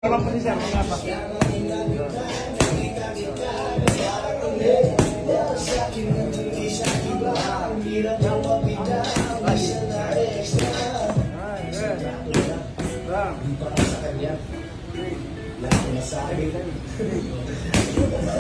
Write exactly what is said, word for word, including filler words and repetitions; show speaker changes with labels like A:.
A: Walang pa si sir, mga pa. Ay, good. Bang.